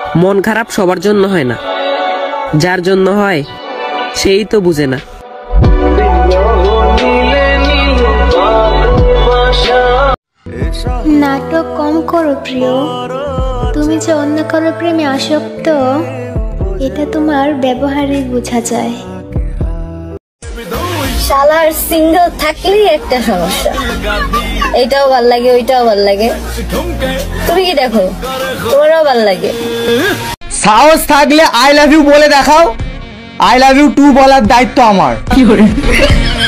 মন খারাপ সবার জন্য হয় না, যার জন্য হয় সেই তো বুঝে না। নাটক কম করো প্রিয়, তুমি যে অন্য কারো প্রেমে আসক্ত এটা তোমার ব্যবহারেই বোঝা যায়। শালার সিঙ্গেল থাকলেই একটা সমস্যা, এইটাও ভাল লাগে ওইটাও ভাল লাগে। তুমি কি দেখো, তোমারও ভাল লাগে? সাহস থাকলে আই লাভ ইউ বলে দেখাও, আই লাভ ইউ টু বলার দায়িত্ব আমার।